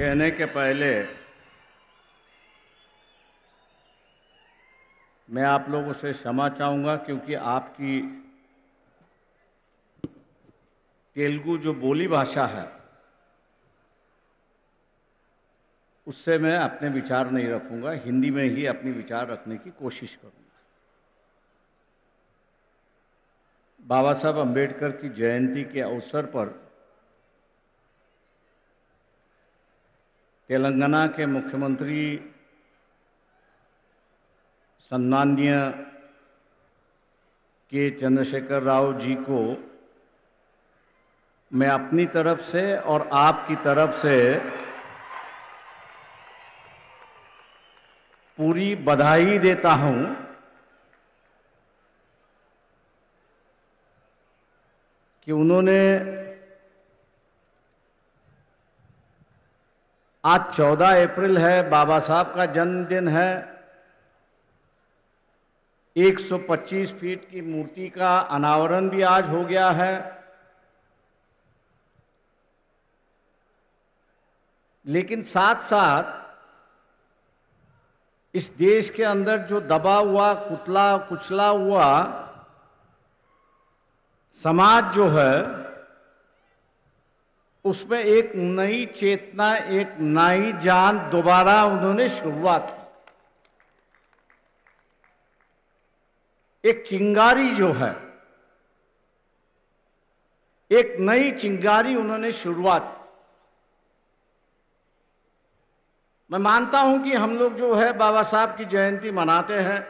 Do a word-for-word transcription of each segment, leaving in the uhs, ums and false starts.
कहने के पहले मैं आप लोगों से क्षमा चाहूंगा, क्योंकि आपकी तेलुगु जो बोली भाषा है उससे मैं अपने विचार नहीं रखूंगा। हिंदी में ही अपने विचार रखने की कोशिश करूंगा। बाबा साहब अंबेडकर की जयंती के अवसर पर तेलंगाना के मुख्यमंत्री सम्माननीय के चंद्रशेखर राव जी को मैं अपनी तरफ से और आपकी तरफ से पूरी बधाई देता हूं कि उन्होंने आज चौदह अप्रैल है, बाबा साहब का जन्मदिन है। एक सौ पच्चीस फीट की मूर्ति का अनावरण भी आज हो गया है। लेकिन साथ साथ इस देश के अंदर जो दबा हुआ, कुचला कुचला हुआ समाज जो है, उसमें एक नई चेतना, एक नई जान दोबारा उन्होंने शुरुआत की। एक चिंगारी जो है, एक नई चिंगारी उन्होंने शुरुआत की। मैं मानता हूं कि हम लोग जो है बाबा साहब की जयंती मनाते हैं,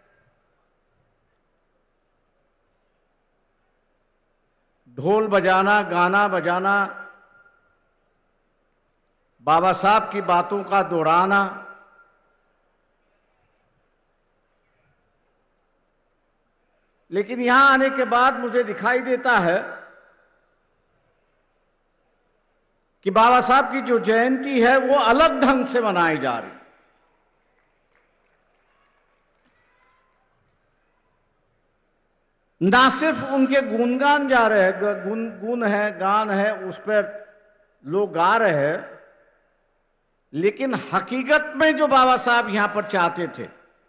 ढोल बजाना, गाना बजाना, बाबा साहब की बातों का दोहराना, लेकिन यहां आने के बाद मुझे दिखाई देता है कि बाबा साहब की जो जयंती है वो अलग ढंग से मनाई जा रही है। ना सिर्फ उनके गुणगान जा रहे हैं, गुण गुण है, गान है, उस पर लोग गा रहे हैं, लेकिन हकीकत में जो बाबा साहब यहां पर चाहते थे,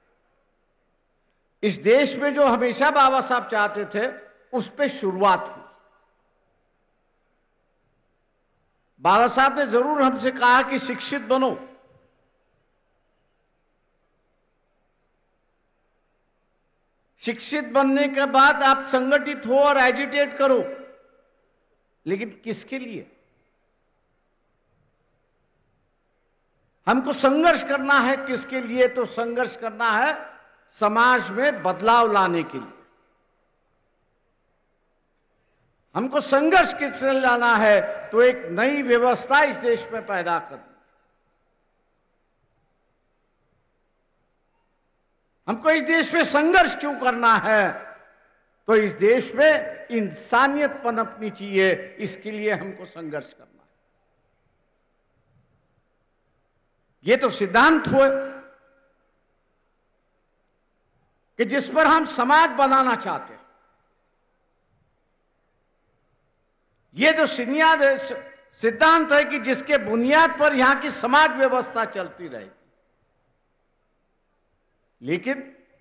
इस देश में जो हमेशा बाबा साहब चाहते थे, उस पर शुरुआत हुई। बाबा साहब ने जरूर हमसे कहा कि शिक्षित बनो, शिक्षित बनने के बाद आप संगठित हो और एजिटेट करो, लेकिन किसके लिए? हमको संघर्ष करना है। किसके लिए? तो संघर्ष करना है समाज में बदलाव लाने के लिए। हमको संघर्ष किससे लाना है? तो एक नई व्यवस्था इस देश में पैदा करनी। हमको इस देश में संघर्ष क्यों करना है? तो इस देश में इंसानियत पनपनी चाहिए, इसके लिए हमको संघर्ष करना है। ये तो सिद्धांत हुए कि जिस पर हम समाज बनाना चाहते हैं। ये जो सिनियाद सिद्धांत है कि जिसके बुनियाद पर यहां की समाज व्यवस्था चलती रहेगी। लेकिन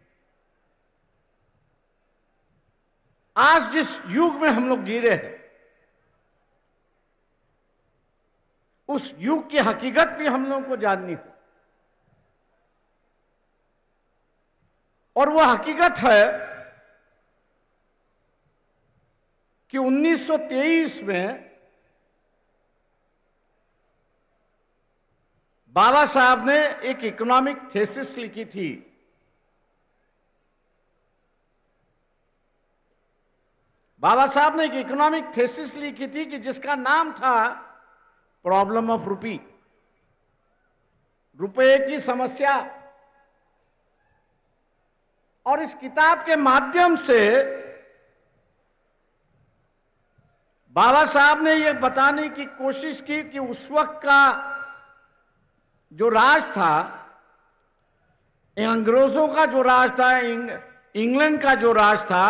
आज जिस युग में हम लोग जी रहे हैं, उस युग की हकीकत भी हम लोगों को जाननी हो। और वह हकीकत है कि उन्नीस सौ तेईस में बाबा साहब ने एक इकोनॉमिक थीसिस लिखी थी। बाबा साहब ने एक इकोनॉमिक थीसिस लिखी थी कि जिसका नाम था प्रॉब्लम ऑफ रूपी, रुपए की समस्या। और इस किताब के माध्यम से बाबा साहब ने यह बताने की कोशिश की कि उस वक्त का जो राज था, अंग्रेजों का जो राज था, इंग्लैंड का जो राज था,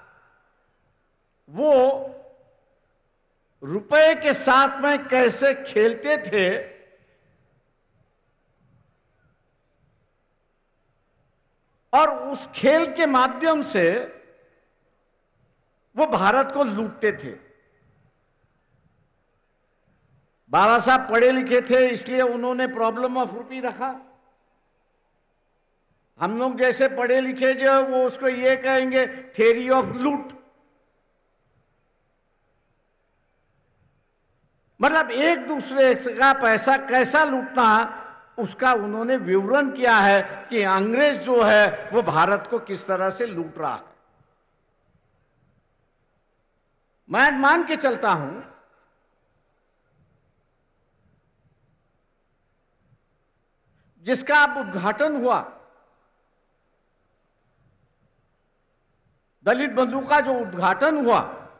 वो रुपए के साथ में कैसे खेलते थे और उस खेल के माध्यम से वो भारत को लूटते थे। बाबा साहब पढ़े लिखे थे, इसलिए उन्होंने प्रॉब्लम ऑफ रूपी रखा। हम लोग जैसे पढ़े लिखे जो वो उसको ये कहेंगे थ्योरी ऑफ लूट। मतलब एक दूसरे का पैसा कैसा लूटना, उसका उन्होंने विवरण किया है कि अंग्रेज जो है वो भारत को किस तरह से लूट रहा है। मैं मान के चलता हूं जिसका अब उद्घाटन हुआ, दलित बंधु का जो उद्घाटन हुआ,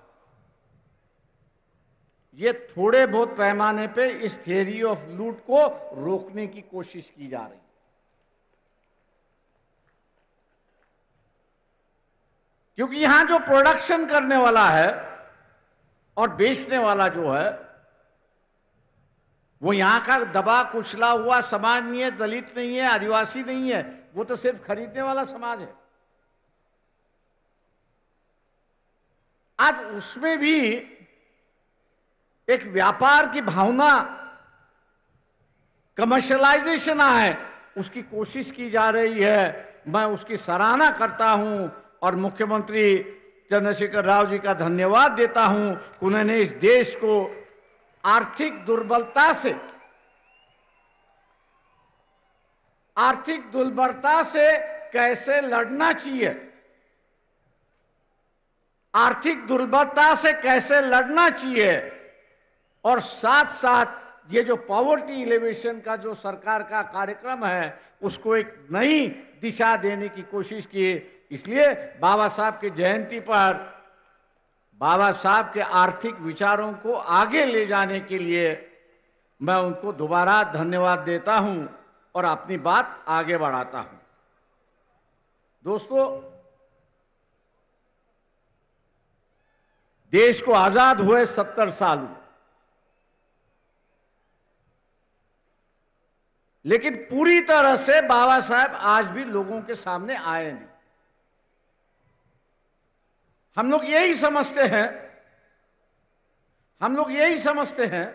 ये थोड़े बहुत पैमाने पे इस थियरी ऑफ लूट को रोकने की कोशिश की जा रही है। क्योंकि यहां जो प्रोडक्शन करने वाला है और बेचने वाला जो है वो यहां का दबा कुचला हुआ समाज नहीं है, दलित नहीं है, आदिवासी नहीं है, वो तो सिर्फ खरीदने वाला समाज है। आज उसमें भी एक व्यापार की भावना, कमर्शियलाइजेशन है, उसकी कोशिश की जा रही है। मैं उसकी सराहना करता हूं और मुख्यमंत्री चंद्रशेखर राव जी का धन्यवाद देता हूं कि उन्होंने इस देश को आर्थिक दुर्बलता से आर्थिक दुर्बलता से कैसे लड़ना चाहिए, आर्थिक दुर्बलता से कैसे लड़ना चाहिए, और साथ साथ ये जो पॉवर्टी एलिवेशन का जो सरकार का कार्यक्रम है उसको एक नई दिशा देने की कोशिश की। इसलिए बाबा साहब की जयंती पर बाबा साहब के आर्थिक विचारों को आगे ले जाने के लिए मैं उनको दोबारा धन्यवाद देता हूं और अपनी बात आगे बढ़ाता हूं। दोस्तों, देश को आजाद हुए सत्तर साल हुए, लेकिन पूरी तरह से बाबा साहब आज भी लोगों के सामने आए नहीं। हम लोग यही समझते हैं हम लोग यही समझते हैं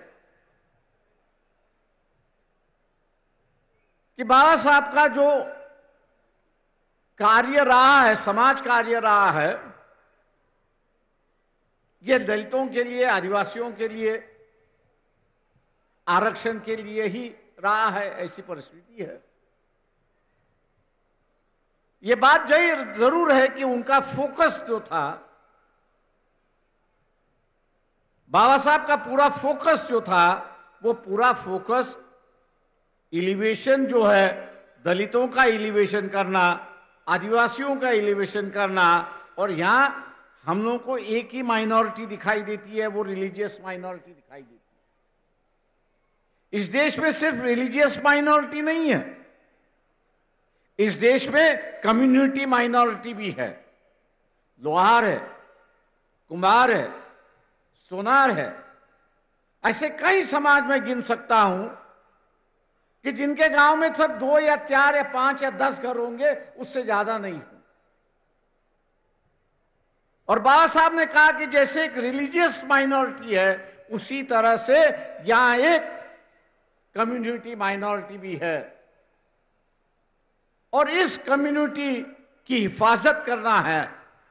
कि बाबा साहब का जो कार्य रहा है, समाज कार्य रहा है, ये दलितों के लिए, आदिवासियों के लिए, आरक्षण के लिए ही रहा है, ऐसी परिस्थिति है। ये बात जरूर है कि उनका फोकस जो था, बाबा साहब का पूरा फोकस जो था, वो पूरा फोकस एलिवेशन जो है, दलितों का एलिवेशन करना, आदिवासियों का एलिवेशन करना, और यहां हम लोगों को एक ही माइनॉरिटी दिखाई देती है, वो रिलीजियस माइनॉरिटी दिखाई देती है। इस देश में सिर्फ रिलीजियस माइनॉरिटी नहीं है, इस देश में कम्युनिटी माइनॉरिटी भी है। लोहार है, कुम्हार है, सोनार है, ऐसे कई समाज में गिन सकता हूं कि जिनके गांव में सिर्फ दो या चार या पांच या दस घर होंगे, उससे ज्यादा नहीं हो। और बाबा साहब ने कहा कि जैसे एक रिलीजियस माइनॉरिटी है, उसी तरह से यहां एक कम्युनिटी माइनॉरिटी भी है, और इस कम्युनिटी की हिफाजत करना है।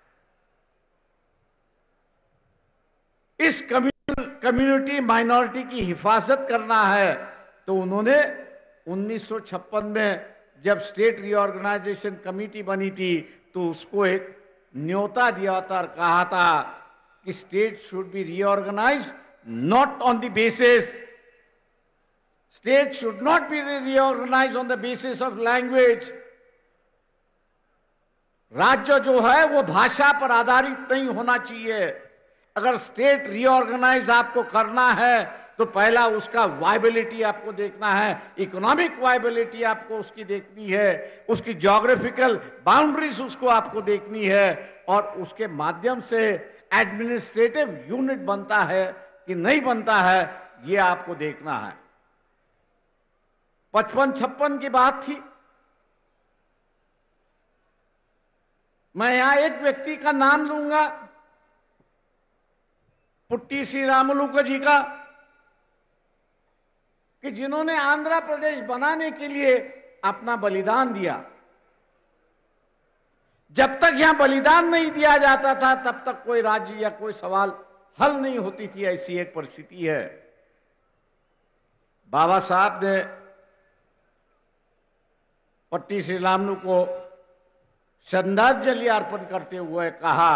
इस कम्युनिटी माइनॉरिटी की हिफाजत करना है, तो उन्होंने उन्नीस सौ छप्पन में जब स्टेट रीऑर्गेनाइजेशन कमेटी बनी थी, तो उसको एक न्योता दिया था और कहा था कि state should be reorganised not on the basis state should not be reorganised on the basis of language. राज्य जो है वो भाषा पर आधारित नहीं होना चाहिए। अगर स्टेट रीऑर्गेनाइज आपको करना है तो पहला उसका वायबिलिटी आपको देखना है, इकोनॉमिक वायबिलिटी आपको उसकी देखनी है, उसकी ज्योग्राफिकल बाउंड्रीज उसको आपको देखनी है, और उसके माध्यम से एडमिनिस्ट्रेटिव यूनिट बनता है कि नहीं बनता है, ये आपको देखना है। पचपन छप्पन की बात थी, मैं यहां एक व्यक्ति का नाम लूंगा, पुट्टी श्रीरामुलु जी का, कि जिन्होंने आंध्र प्रदेश बनाने के लिए अपना बलिदान दिया। जब तक यहां बलिदान नहीं दिया जाता था तब तक कोई राज्य या कोई सवाल हल नहीं होती थी, ऐसी एक परिस्थिति है। बाबा साहब ने पट्टी श्रीरामुलु को श्रद्धांजलि अर्पण करते हुए कहा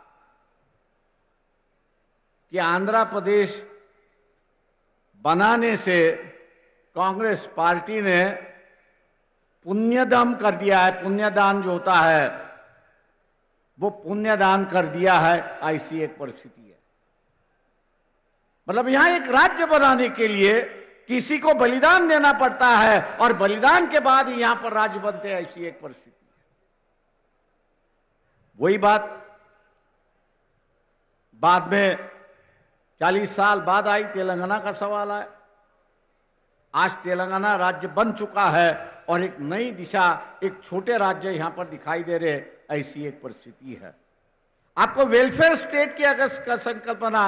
कि आंध्र प्रदेश बनाने से कांग्रेस पार्टी ने पुण्यदान कर दिया है। पुण्यदान जो होता है वो पुण्यदान कर दिया है, ऐसी एक परिस्थिति है। मतलब यहां एक राज्य बनाने के लिए किसी को बलिदान देना पड़ता है और बलिदान के बाद ही यहां पर राज्य बनते हैं, ऐसी एक परिस्थिति है। वही बात बाद में चालीस साल बाद आई, तेलंगाना का सवाल आया। आज तेलंगाना राज्य बन चुका है और एक नई दिशा, एक छोटे राज्य यहां पर दिखाई दे रहे, ऐसी एक परिस्थिति है। आपको वेलफेयर स्टेट की अगर संकल्पना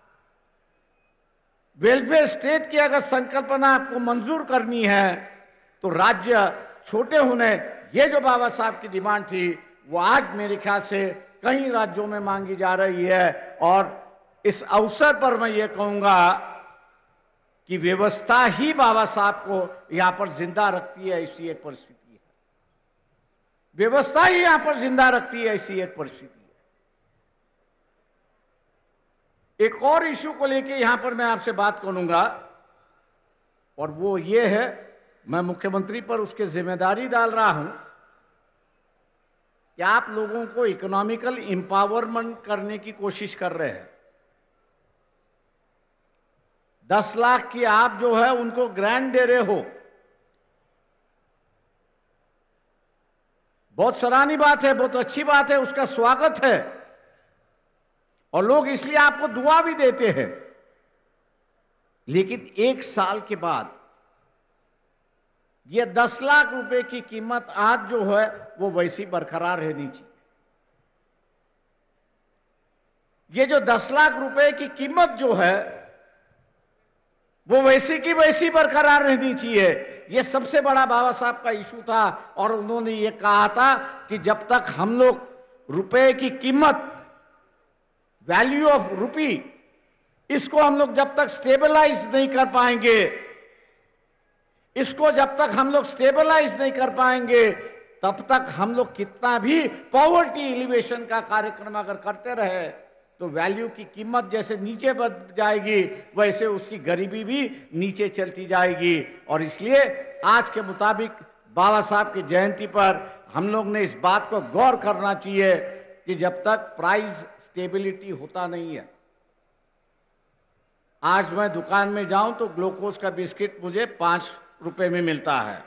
वेलफेयर स्टेट की अगर संकल्पना आपको मंजूर करनी है तो राज्य छोटे होने, ये जो बाबा साहब की डिमांड थी वो आज मेरे ख्याल से कई राज्यों में मांगी जा रही है। और इस अवसर पर मैं ये कहूंगा कि व्यवस्था ही बाबा साहब को यहां पर जिंदा रखती है, ऐसी एक परिस्थिति है। व्यवस्था ही यहां पर जिंदा रखती है, ऐसी एक परिस्थिति है। एक और इश्यू को लेके यहां पर मैं आपसे बात करूंगा और वो ये है, मैं मुख्यमंत्री पर उसकी जिम्मेदारी डाल रहा हूं कि आप लोगों को इकोनॉमिकल एम्पावरमेंट करने की कोशिश कर रहे हैं। दस लाख की आप जो है उनको ग्रांट दे रहे हो, बहुत सराहनीय बात है, बहुत अच्छी बात है, उसका स्वागत है और लोग इसलिए आपको दुआ भी देते हैं। लेकिन एक साल के बाद यह दस लाख रुपए की कीमत आज जो है वो वैसी बरकरार रहनी चाहिए। ये जो दस लाख रुपए की कीमत जो है वो वैसी की वैसी बरकरार रहनी चाहिए। ये सबसे बड़ा बाबा साहब का इशू था और उन्होंने ये कहा था कि जब तक हम लोग रुपए की कीमत, वैल्यू ऑफ रुपी, इसको हम लोग जब तक स्टेबलाइज नहीं कर पाएंगे, इसको जब तक हम लोग स्टेबलाइज नहीं कर पाएंगे तब तक हम लोग कितना भी पॉवर्टी एलिवेशन का कार्यक्रम अगर करते रहे तो वैल्यू की कीमत जैसे नीचे बढ़ जाएगी वैसे उसकी गरीबी भी नीचे चलती जाएगी। और इसलिए आज के मुताबिक बाबा साहब की जयंती पर हम लोग ने इस बात को गौर करना चाहिए कि जब तक प्राइस स्टेबिलिटी होता नहीं है, आज मैं दुकान में जाऊं तो ग्लूकोज का बिस्किट मुझे पांच रुपए में मिलता है,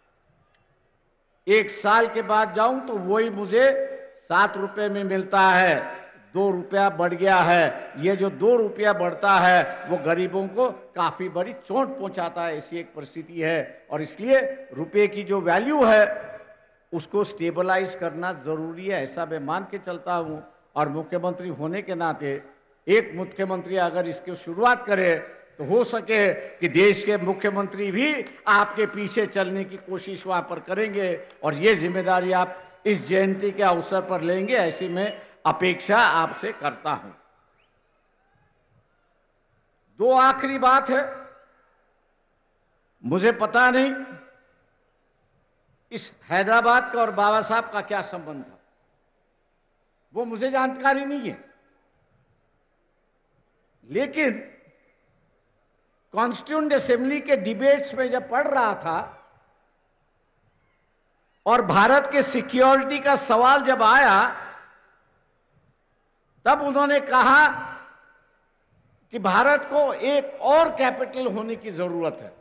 एक साल के बाद जाऊं तो वही मुझे सात रुपए में मिलता है, दो रुपया बढ़ गया है। ये जो दो रुपया बढ़ता है वो गरीबों को काफी बड़ी चोट पहुंचाता है, ऐसी एक परिस्थिति है। और इसलिए रुपए की जो वैल्यू है उसको स्टेबलाइज करना जरूरी है, ऐसा मैं मान के चलता हूं। और मुख्यमंत्री होने के नाते एक मुख्यमंत्री अगर इसकी शुरुआत करे तो हो सके कि देश के मुख्यमंत्री भी आपके पीछे चलने की कोशिश वहां पर करेंगे और ये जिम्मेदारी आप इस जयंती के अवसर पर लेंगे, ऐसी मैं अपेक्षा आपसे करता हूं। दो आखिरी बात है, मुझे पता नहीं इस हैदराबाद का और बाबा साहब का क्या संबंध था, वो मुझे जानकारी नहीं है, लेकिन कॉन्स्टिट्यूएंट असेंबली के डिबेट्स में जब पढ़ रहा था और भारत के सिक्योरिटी का सवाल जब आया तब उन्होंने कहा कि भारत को एक और कैपिटल होने की जरूरत है,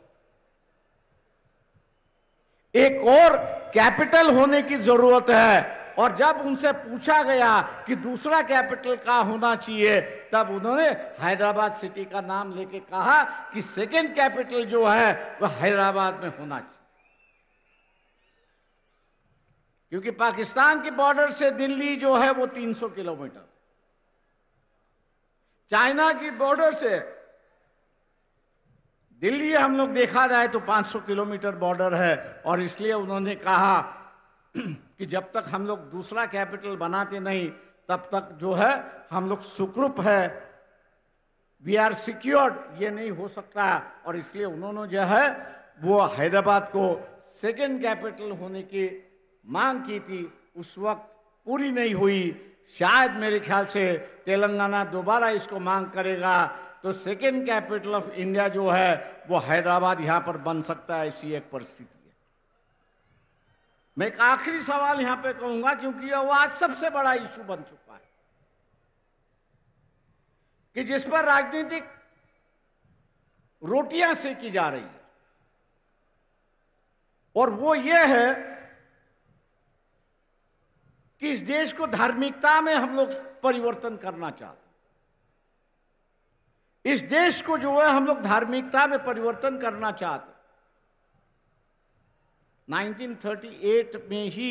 एक और कैपिटल होने की जरूरत है। और जब उनसे पूछा गया कि दूसरा कैपिटल कहां होना चाहिए तब उन्होंने हैदराबाद सिटी का नाम लेके कहा कि सेकंड कैपिटल जो है वह हैदराबाद में होना चाहिए, क्योंकि पाकिस्तान के बॉर्डर से दिल्ली जो है वो तीन सौ किलोमीटर, चाइना की बॉर्डर से दिल्ली हम लोग देखा जाए तो पाँच सौ किलोमीटर बॉर्डर है। और इसलिए उन्होंने कहा कि जब तक हम लोग दूसरा कैपिटल बनाते नहीं तब तक जो है हम लोग सुखरूप है, वी आर सिक्योर्ड, ये नहीं हो सकता। और इसलिए उन्होंने जो है वो हैदराबाद को सेकेंड कैपिटल होने की मांग की थी, उस वक्त पूरी नहीं हुई। शायद मेरे ख्याल से तेलंगाना दोबारा इसको मांग करेगा तो सेकेंड कैपिटल ऑफ इंडिया जो है वो हैदराबाद यहां पर बन सकता है, ऐसी एक परिस्थिति है। मैं एक आखिरी सवाल यहां पे कहूंगा, क्योंकि वो आज सबसे बड़ा इशू बन चुका है कि जिस पर राजनीतिक रोटियां सेकी जा रही है, और वो ये है कि इस देश को धार्मिकता में हम लोग परिवर्तन करना चाहते हैं। इस देश को जो है हम लोग धार्मिकता में परिवर्तन करना चाहते हैं। उन्नीस सौ अड़तीस में ही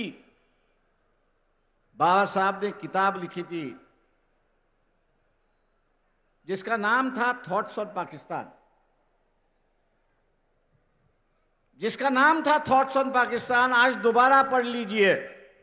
बाबा साहब ने किताब लिखी थी जिसका नाम था थॉट्स ऑन पाकिस्तान, जिसका नाम था थॉट्स ऑन पाकिस्तान। आज दोबारा पढ़ लीजिए।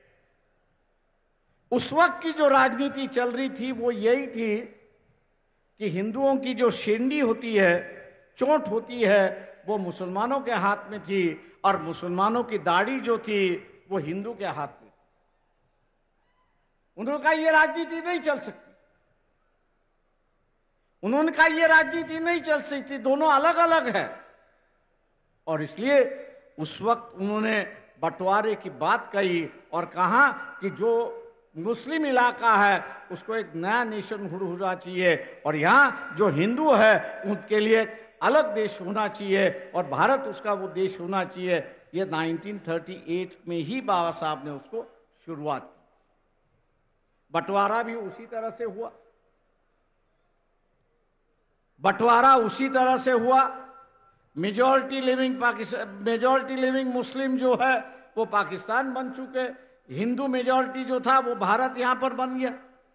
उस वक्त की जो राजनीति चल रही थी वो यही थी कि हिंदुओं की जो शेंडी होती है, चोट होती है, वो मुसलमानों के हाथ में थी, और मुसलमानों की दाढ़ी जो थी वो हिंदू के हाथ में थी। उन्होंने कहा ये राजनीति नहीं चल सकती, उन्होंने कहा ये राजनीति नहीं चल सकती, दोनों अलग अलग है। और इसलिए उस वक्त उन्होंने बंटवारे की बात कही और कहा कि जो मुस्लिम इलाका है उसको एक नया नेशन होना चाहिए, और यहां जो हिंदू है उनके लिए अलग देश होना चाहिए, और भारत उसका वो देश होना चाहिए। ये उन्नीस सौ अड़तीस में ही बाबा साहब ने उसको शुरुआत की। बंटवारा भी उसी तरह से हुआ, बंटवारा उसी तरह से हुआ। Majority living Pakistan, majority living Muslim जो है वो पाकिस्तान बन चुके, हिंदू मेजॉरिटी जो था वो भारत यहां पर बन गया।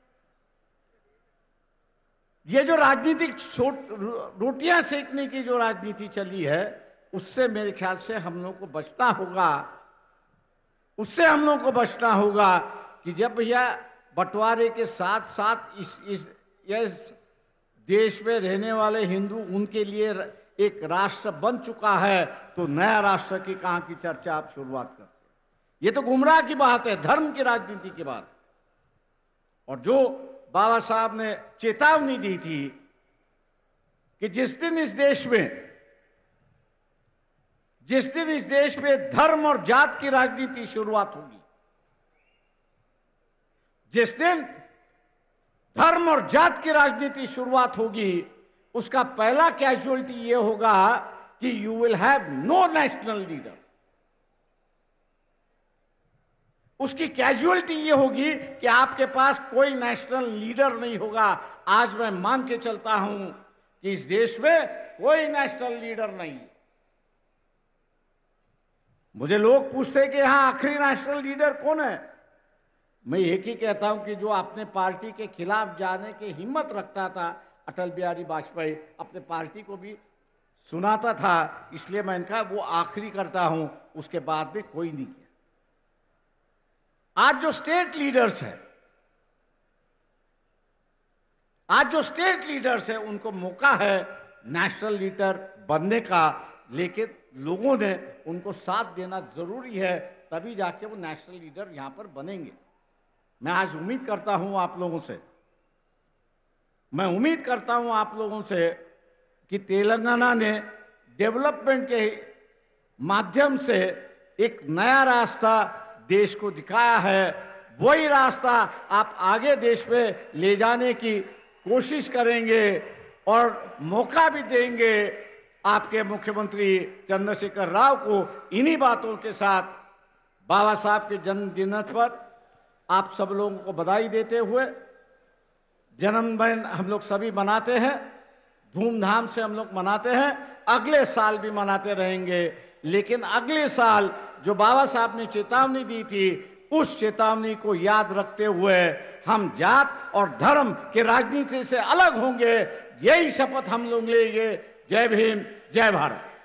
ये जो राजनीतिक रोटियां सेकने की जो राजनीति चली है उससे मेरे ख्याल से हम लोग को बचना होगा, उससे हम लोग को बचना होगा कि जब यह बंटवारे के साथ साथ इस इस इस देश में रहने वाले हिंदू उनके लिए एक राष्ट्र बन चुका है तो नया राष्ट्र की कहां की चर्चा आप शुरुआत करते हैं। ये तो गुमराह की बात है, धर्म की राजनीति की बात। और जो बाबा साहब ने चेतावनी दी थी कि जिस दिन इस देश में जिस दिन इस देश में धर्म और जात की राजनीति शुरुआत होगी, जिस दिन धर्म और जात की राजनीति शुरुआत होगी, उसका पहला कैजुअलिटी यह होगा कि you will have no national leader. उसकी कैजुअलिटी यह होगी कि आपके पास कोई नेशनल लीडर नहीं होगा। आज मैं मान के चलता हूं कि इस देश में कोई नेशनल लीडर नहीं। मुझे लोग पूछते हैं कि यहां आखिरी नेशनल लीडर कौन है। मैं एक ही कहता हूं कि जो अपने पार्टी के खिलाफ जाने की हिम्मत रखता था, अटल बिहारी वाजपेयी अपने पार्टी को भी सुनाता था, इसलिए मैं इनका वो आखिरी करता हूं, उसके बाद भी कोई नहीं किया। आज जो स्टेट लीडर्स हैं, आज जो स्टेट लीडर्स हैं उनको मौका है नेशनल लीडर बनने का, लेकिन लोगों ने उनको साथ देना जरूरी है, तभी जाके वो नेशनल लीडर यहां पर बनेंगे। मैं आज उम्मीद करता हूं आप लोगों से, मैं उम्मीद करता हूं आप लोगों से कि तेलंगाना ने डेवलपमेंट के माध्यम से एक नया रास्ता देश को दिखाया है। वही रास्ता आप आगे देश में ले जाने की कोशिश करेंगे और मौका भी देंगे आपके मुख्यमंत्री चंद्रशेखर राव को। इन्हीं बातों के साथ बाबा साहब के जन्मदिन पर आप सब लोगों को बधाई देते हुए, जन्मदिन हम लोग सभी मनाते हैं, धूमधाम से हम लोग मनाते हैं, अगले साल भी मनाते रहेंगे। लेकिन अगले साल जो बाबा साहब ने चेतावनी दी थी उस चेतावनी को याद रखते हुए हम जात और धर्म के राजनीति से अलग होंगे, यही शपथ हम लोग लेंगे। जय भीम, जय भारत।